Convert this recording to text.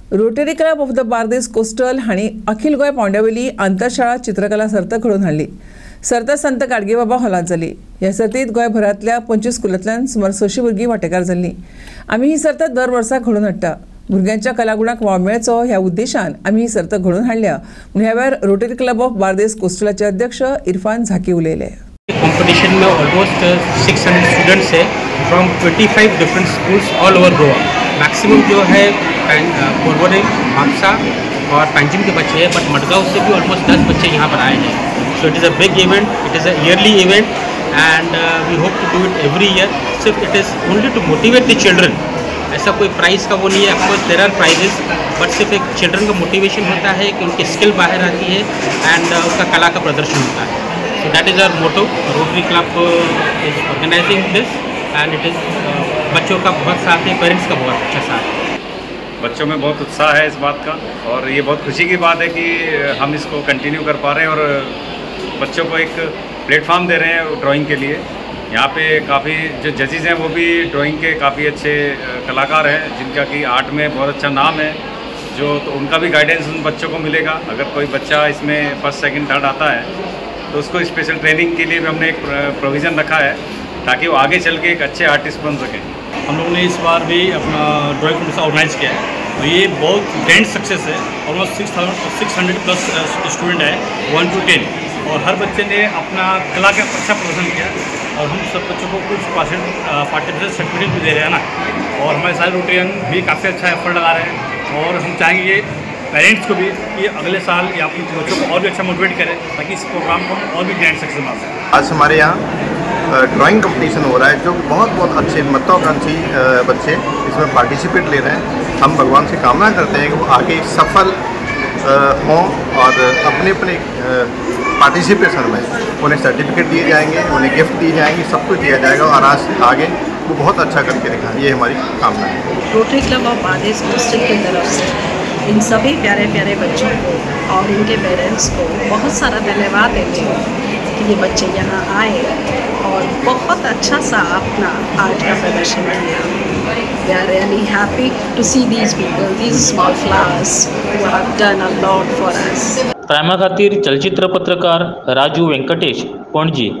Rotary Club of the Bardez Coastal हांणी अखिल गोय पावंड्यावयली आंतरशाळा चित्रकला सर्त घडोवन हाडली। सर्त संत गाडगेबाबा हॉलांत जाली। ह्या सर्तींत गोंयभरांतल्या 25 स्कुलांतल्यान सुमार 600 भुरगीं वांटेकार जाल्लीं। आमी ही सर्त दर वर्सा घडोवन हाडटा। भुरग्यांच्या कलागुणांक वाव मेळचो ह्या उद्देशान आमी ही सर्त घडोवन हाडल्या म्हूण ह्या वेळार रोटरी क्लब ऑफ बार्देस कोस्टलाचे अध्यक्ष इरफान झाकी उलयले। कंपटीशन में ऑलमोस्ट 600 स्टूडेंट्स है from 25 different schools all over Goa. Maximum जो है पोरबोरे, मापसा और पैंजिम के बच्चे हैं, बट मडगांव से भी ऑलमोस्ट 10 बच्चे यहाँ पर आए हैं। So it is a big event, it is a yearly event and we hope to do it every year. सिर्फ it is only to motivate the children. ऐसा कोई प्राइज़ का वो नहीं है, of course there are prizes, but सिर्फ एक children का मोटिवेशन होता है कि उनकी स्किल बाहर आती है एंड उसका कला का प्रदर्शन होता है। So that is our motto. Rotary Club is organizing this and it is बच्चों का बहुत साथ है, पेरेंट्स का बहुत अच्छा साथ है। बच्चों में बहुत उत्साह है इस बात का और ये बहुत खुशी की बात है कि हम इसको कंटिन्यू कर पा रहे हैं और बच्चों को एक प्लेटफॉर्म दे रहे हैं ड्राइंग के लिए। यहाँ पे काफ़ी जो जजेस हैं वो भी ड्राइंग के काफ़ी अच्छे कलाकार हैं जिनका कि आर्ट में बहुत अच्छा नाम है, जो तो उनका भी गाइडेंस उन बच्चों को मिलेगा। अगर कोई बच्चा इसमें फर्स्ट सेकंड थर्ड आता है तो उसको स्पेशल ट्रेनिंग के लिए भी हमने एक प्रोविज़न रखा है ताकि वो आगे चल के एक अच्छे आर्टिस्ट बन सकें। हम लोगों ने इस बार भी अपना ड्राइंग कॉम्पिटिशन ऑर्गेनाइज़ किया है और ये बहुत ग्रैंड सक्सेस है। ऑलमोस्ट 600 प्लस स्टूडेंट है 1 to 10 और हर बच्चे ने अपना कला का अच्छा प्रदर्शन किया और हम सब बच्चों को कुछ पार्टिसिपेशन सर्टिफिकेट भी दे रहे हैं ना। और हमारे सारे रोटेरियन भी काफ़ी अच्छा एफर्ट लगा रहे हैं और हम चाहेंगे पेरेंट्स को भी कि अगले साल ये अपने बच्चों को और भी अच्छा मोटिवेट करें ताकि इस प्रोग्राम को हम और भी ग्रैंड सक्सेस बना सकें। आज हमारे यहाँ ड्राइंग कंपटीशन हो रहा है जो बहुत अच्छे महत्वाकांक्षी बच्चे इसमें पार्टिसिपेट ले रहे हैं। हम भगवान से कामना करते हैं कि वो आगे सफल हों और अपने पार्टिसिपेशन में उन्हें सर्टिफिकेट दिए जाएंगे, उन्हें गिफ्ट दिए जाएंगे, सब कुछ दिया जाएगा और आज आगे वो बहुत अच्छा करके दिखाएं, ये हमारी कामना है। Rotary Club of Bardez Coastal की तरफ से इन सभी प्यारे प्यारे बच्चों को और इनके पेरेंट्स को बहुत सारा धन्यवाद देते हैं कि ये बच्चे यहाँ आए और बहुत अच्छा सा अपना आर्ट का प्रदर्शन किया। We are really happy to see these people, these small flowers who have done a lot for us. प्रायमा खातीर चलचित्र पत्रकार राजू वेंकटेश, पणजी।